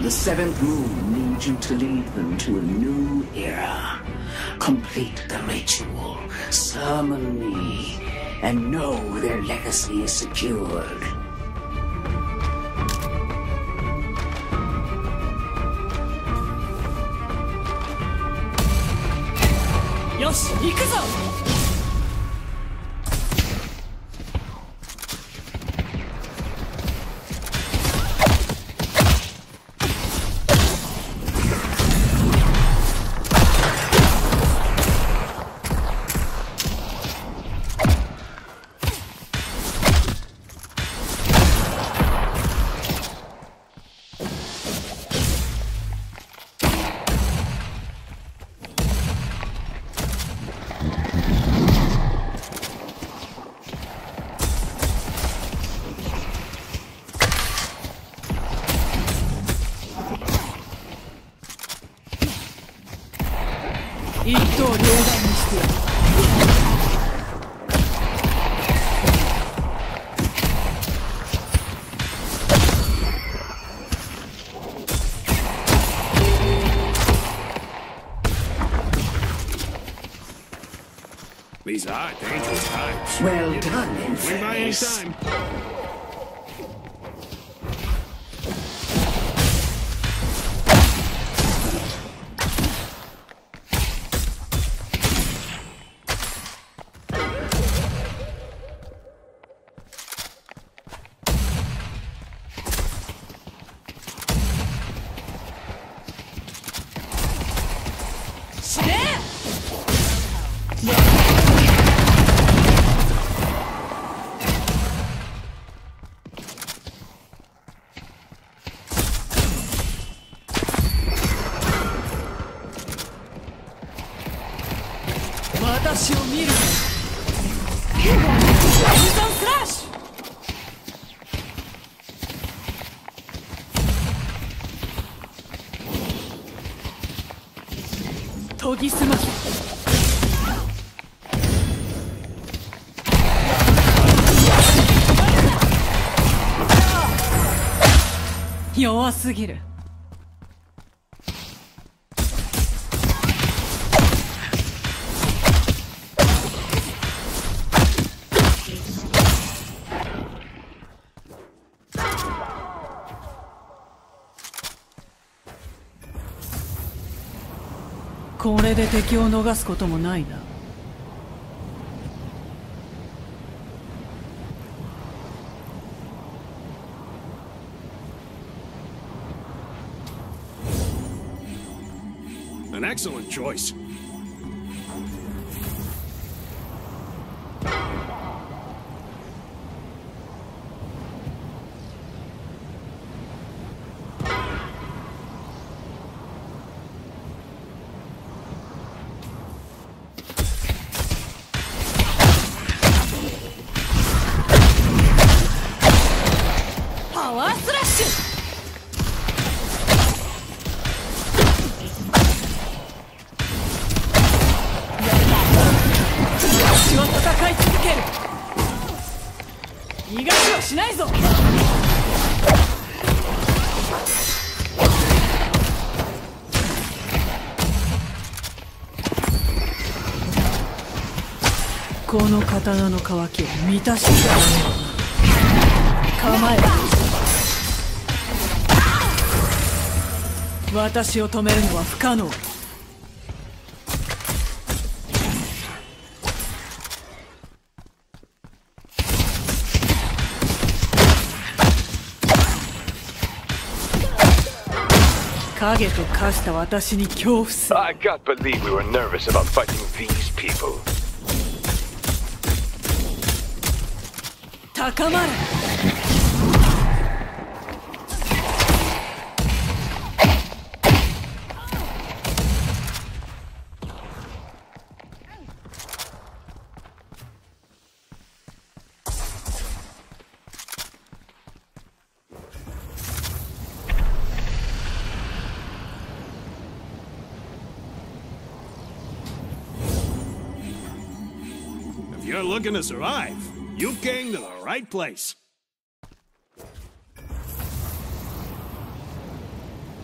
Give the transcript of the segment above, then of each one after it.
The seventh moon needs you to lead them to a new era. Complete the ritual, summon me, and know their legacy is secured. Yoshi, 行くぞ! These are dangerous times. Well done, in Swing by any face. time. これで敵を逃すこともないな。 An excellent choice. この刀の渇きを満たしてやる。構えろ。私を止めるのは不可能。影と化した私に恐怖する。 I can't believe we were nervous about fighting these people. 高まれ。 If you're looking to survive, you came to the right place.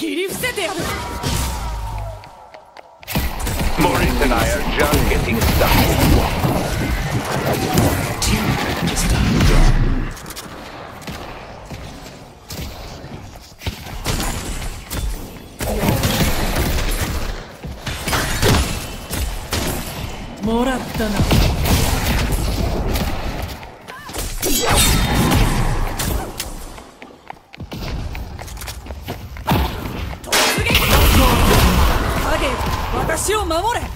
切り伏せてやる。 Maurice and I are just getting started. Just undone. もらったな。突撃！影、私を守れ。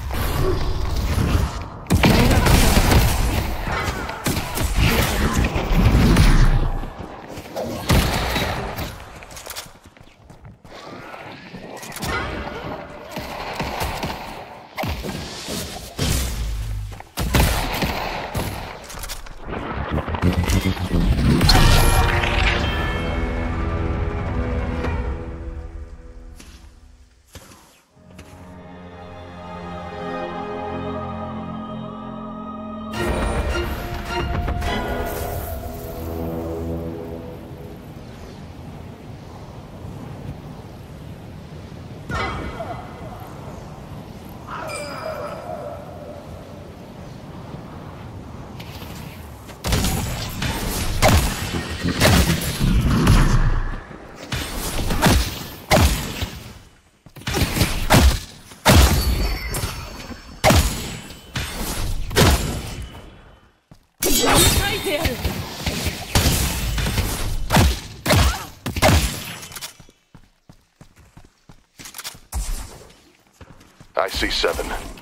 I see 7.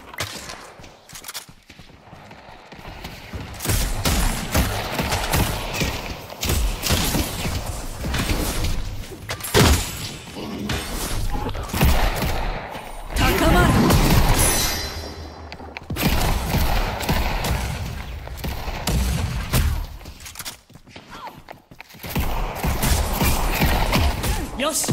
よし。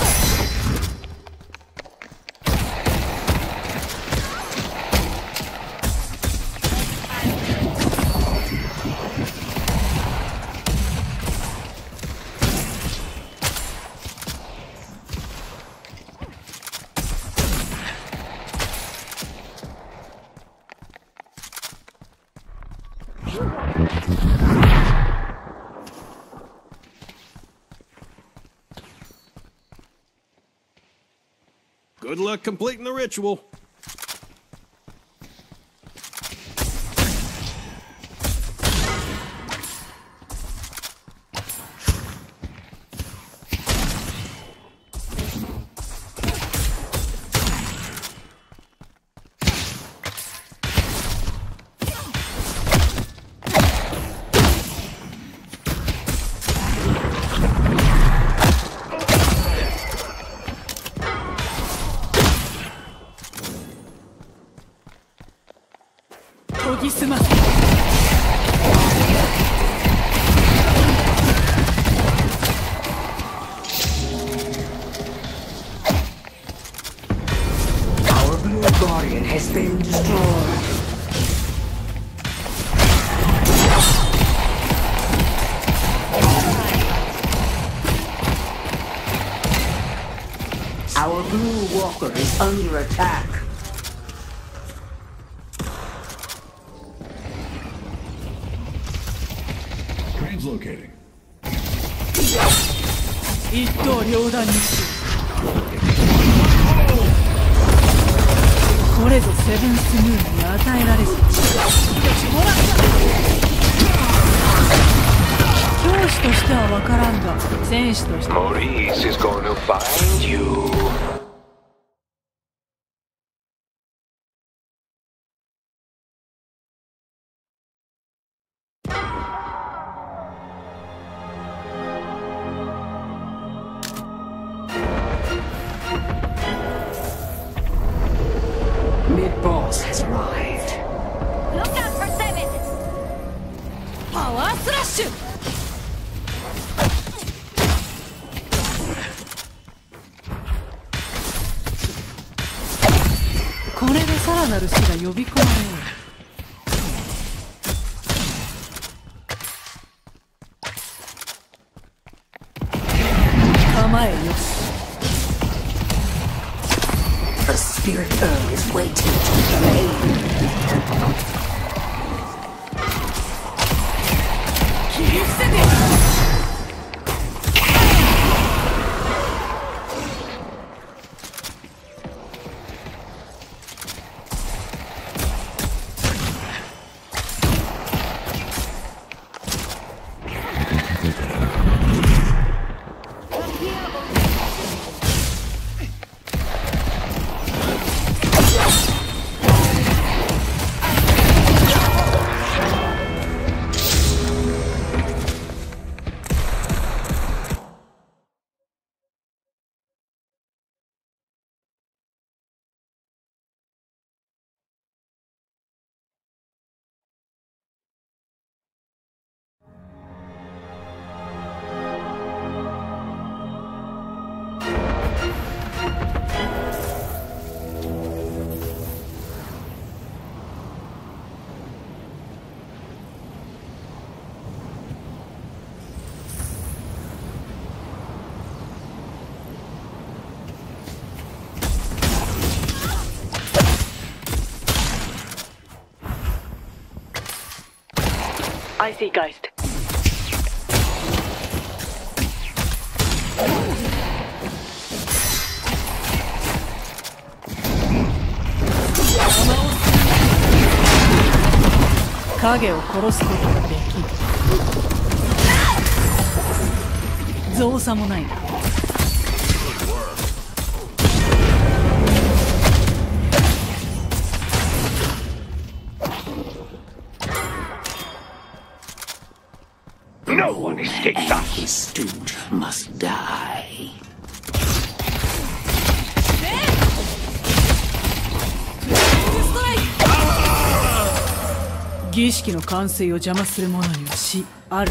Good luck completing the ritual. Our blue guardian has been destroyed. Our blue walker is under attack. Translocating. 一刀両断にし。これぞセブンスムーンに与えられず。教師としては分からんが、戦士として。 Maurice is going to find you. Mid-boss has arrived. Look out for 7! パワースラッシュ。これでさらなる死が呼び込まれる。構えよし。 spirit earl is waiting to play. I see Geist. 影を殺すことができる。造作もないな。 No one escapes us. His stooge must die. 儀式の完成を邪魔する者には死ある。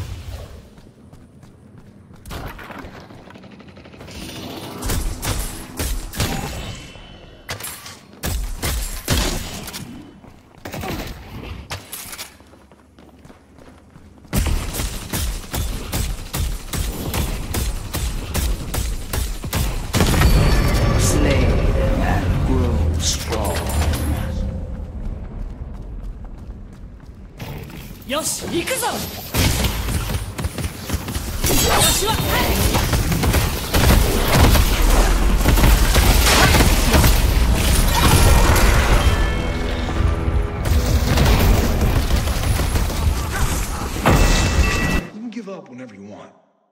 よし、行くぞ。私は You can give up whenever you want.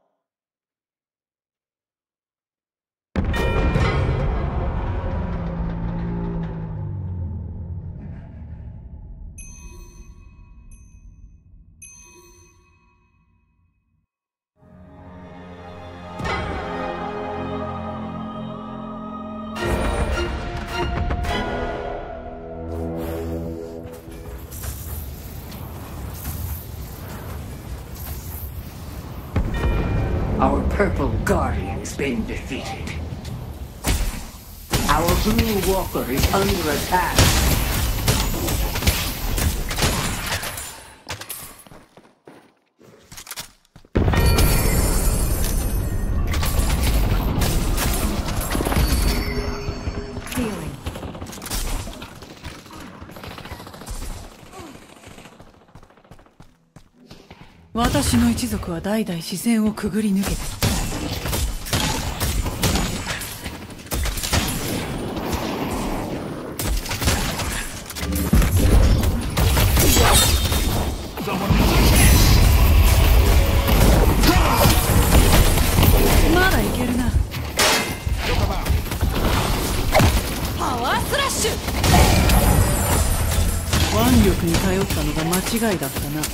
Our purple guardian's been defeated. Our blue walker is under attack. Healing. 私の一族は代々自然をくぐり抜けてきた。まだいけるな。パワースラッシュ。腕力に頼ったのが間違いだったな。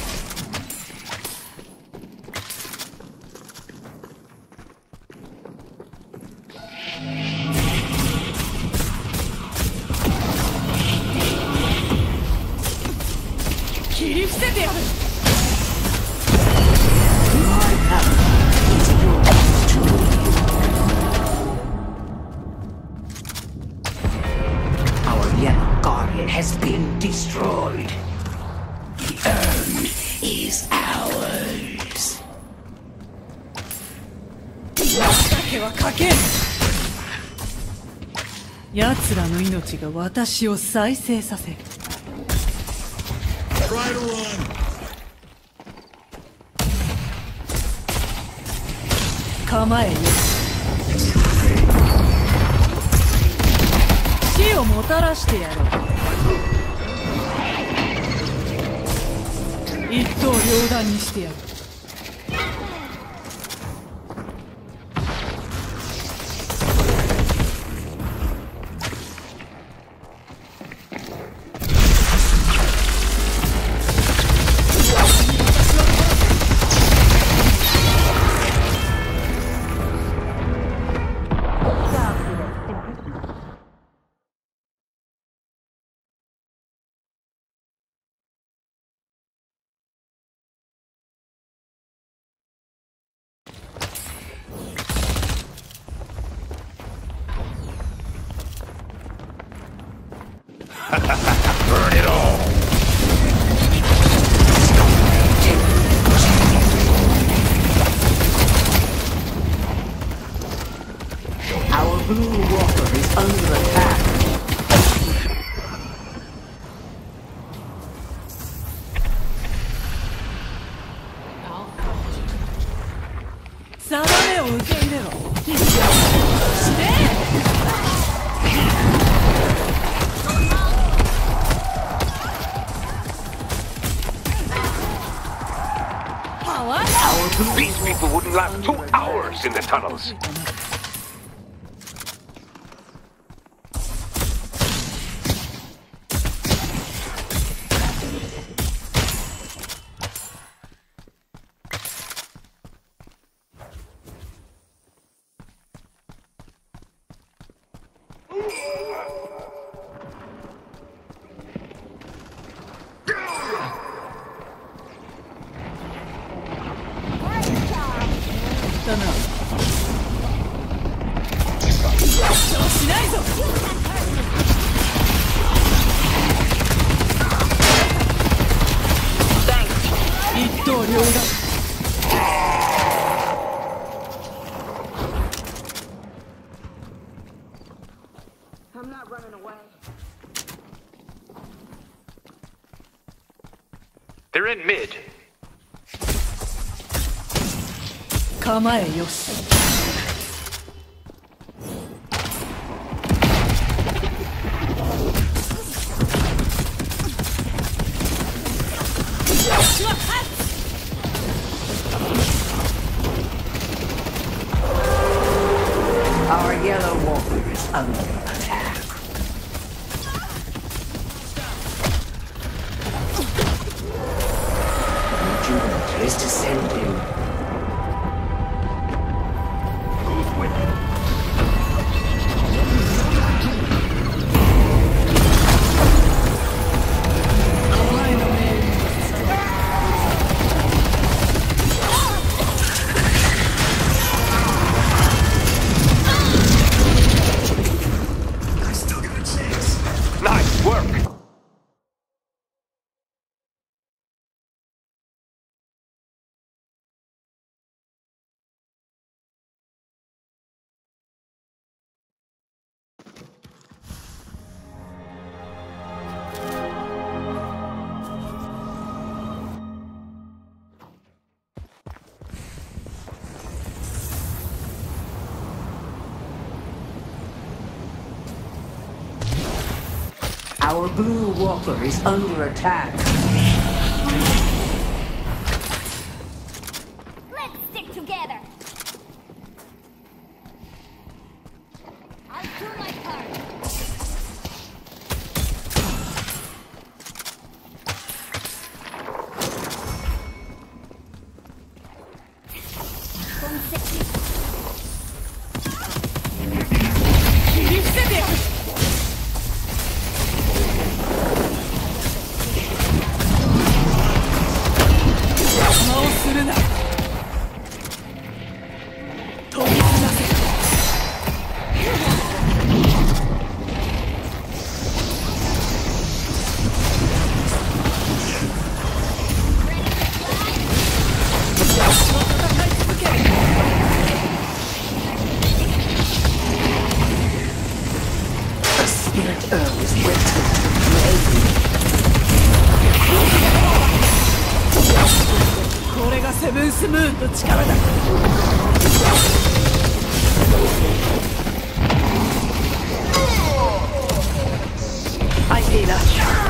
切り伏せてやる。 Our yellow guardian has been destroyed. The urn is ours. だけはかけん。 奴らの命が私を再生させる。 Try to run. 構えよ。死をもたらしてやろう。一刀両断にしてやる。 Burn it all! Our blue walker is under attack. 定めを受け入れろ。死ね These people wouldn't last 2 hours in the tunnels. I'm not running away. They're in mid. 構えよし。 Our yellow walker is under attack. Jomekka is descending. Move with it. Nice work! Our blue walker is under attack. Let's stick together. I'll do my part. I see that.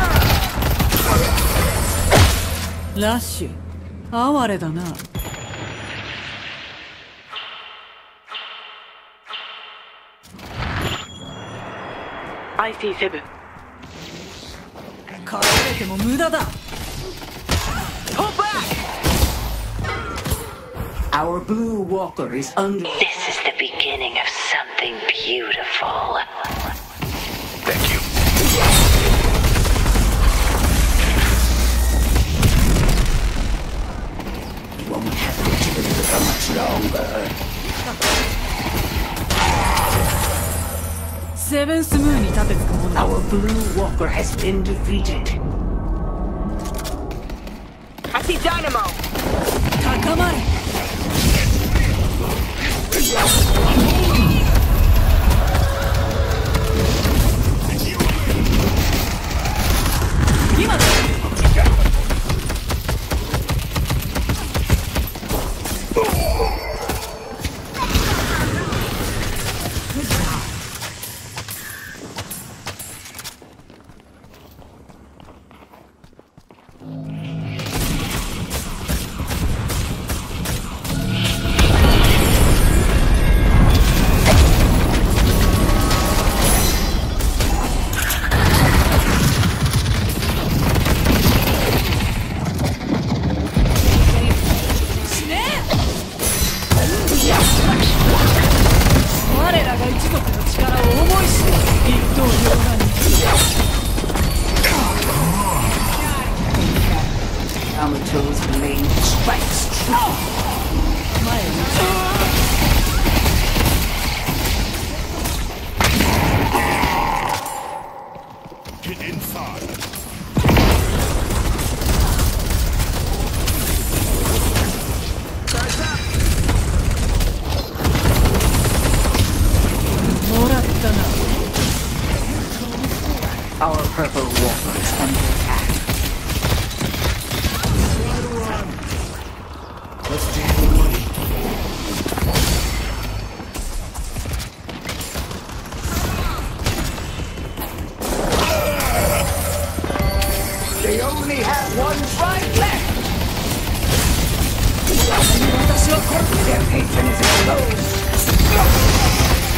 ラッシュ哀れだな。 I see 7. 隠れても無駄だ。 Pull back! Our blue walker is under. This is the beginning of something beautiful. Thank you. You won't have to do it for much longer. セブンスムーンに立てつくもの。 Our blue walker has been defeated. I see dynamo! 高まれ。今だ。我らが一族の力を思い知る。一刀両断に。 Yamato's blade strikes true. 前に。 Get inside. もらったな。 Our purple walker is under attack. Let's take the money. They only have one fight left. 私はこれ。 Their patron is exposed.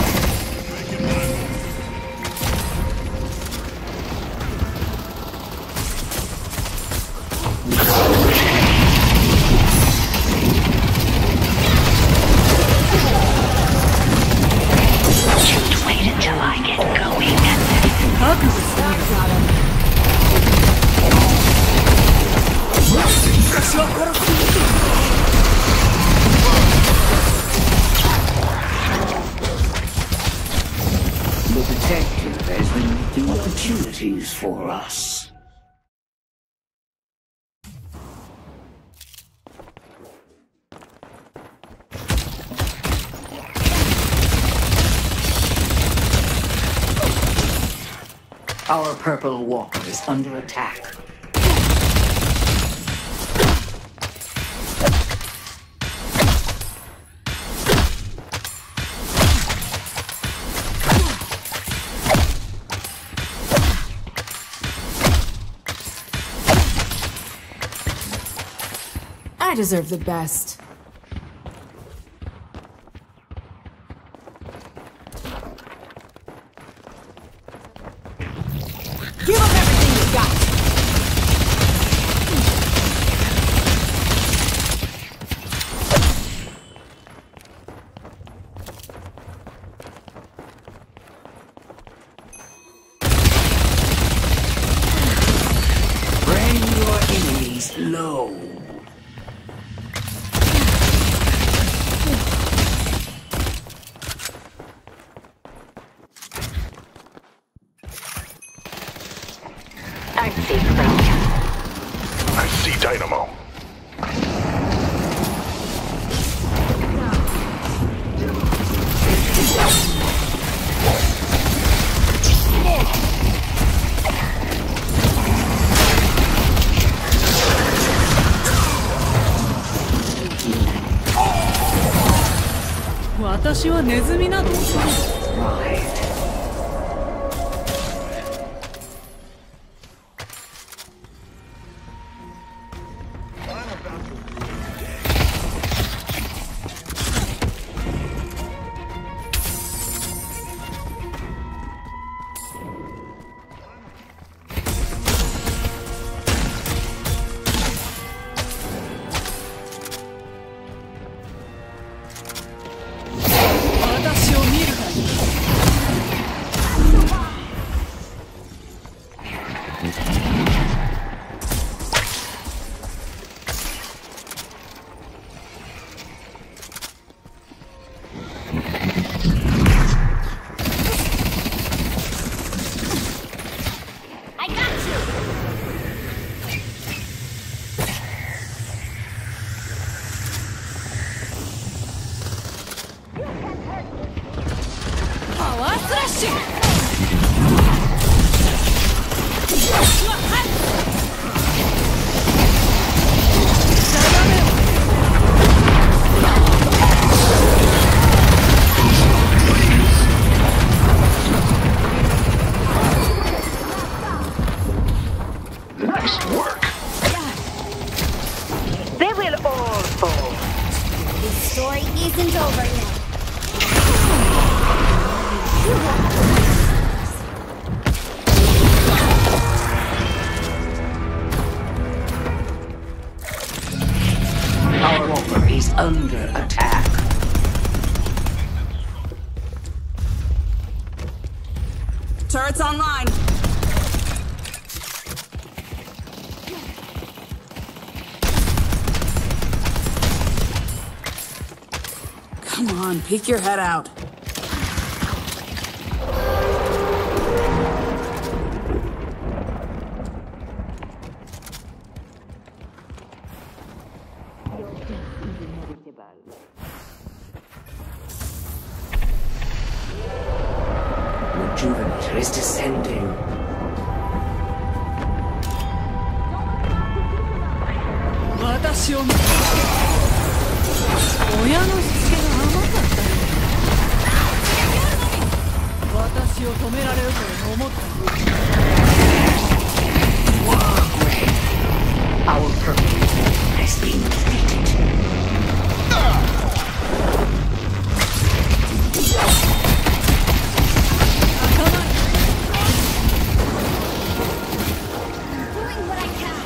Just wait until I get going. 覚悟するんだ。私は殺す。 The detective has been making opportunities for us. Our purple walker is under attack. I deserve the best. Give up everything you got! Bring your enemies low. I see friend. I see dynamo. 私はネズミなど Right. Under attack. Turret's online. Come on, peek your head out. Rejuvenator is descending. 私を見て親のしつけが甘かった私を止められると思った Our purpose has been defeated. Doing what I can.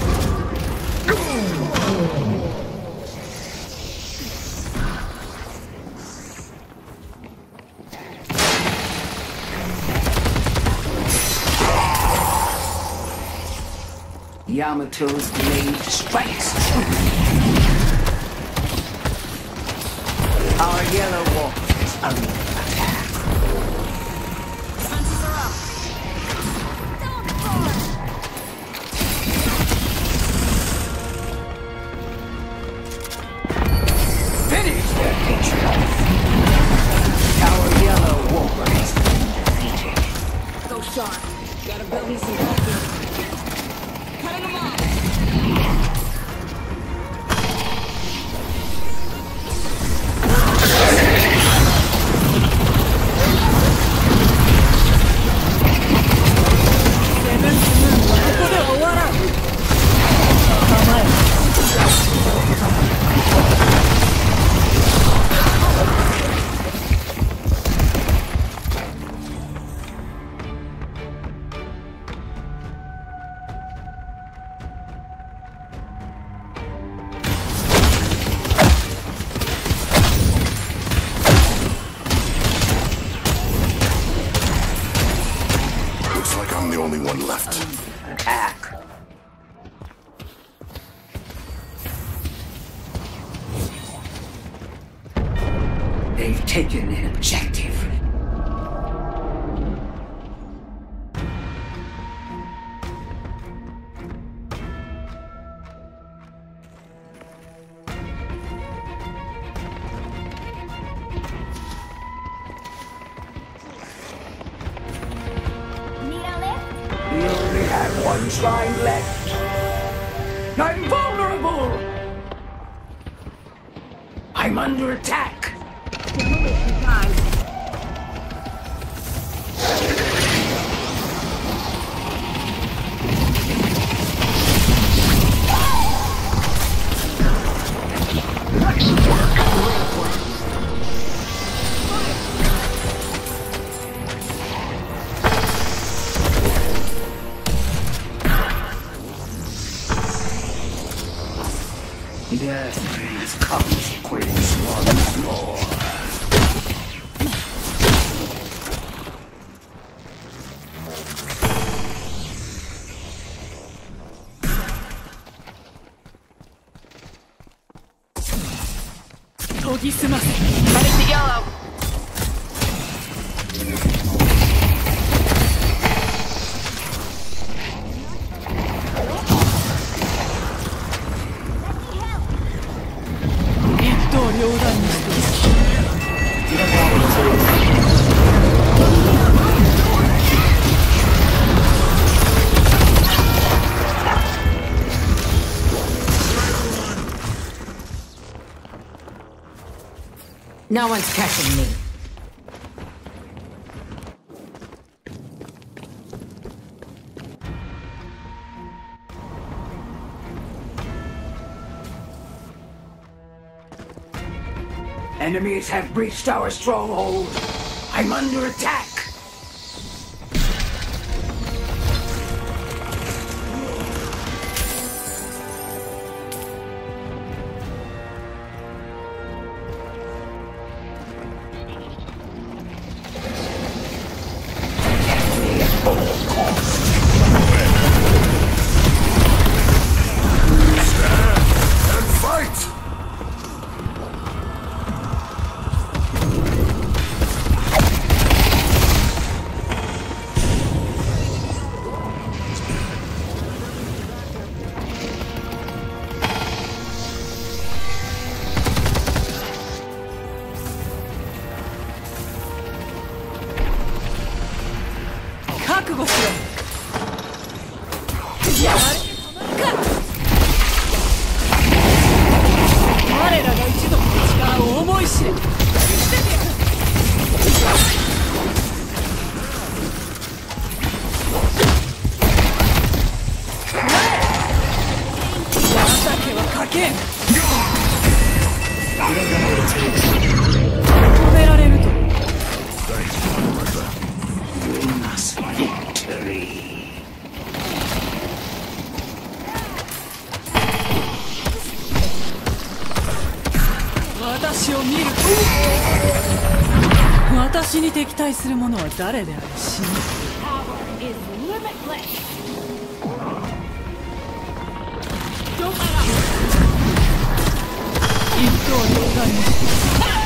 Yamato's blade strikes true. Our yellow wolf is under attack. Defenses are up. Finish their hatred. Our yellow wolf has been defeated. Go sharp. Gotta build me some confidence. Cutting them off. Looks like I'm the only one left. Attack. They've taken an objective. Need a lift? We only have one shrine left. I'm vulnerable. I'm under attack. Death brings consequence once more. Heading to yellow. No one's touching me. Enemies have breached our stronghold. I'm under attack. Victory. 私を見る。私に敵対する者は誰であれ死ぬ。一刀両断に。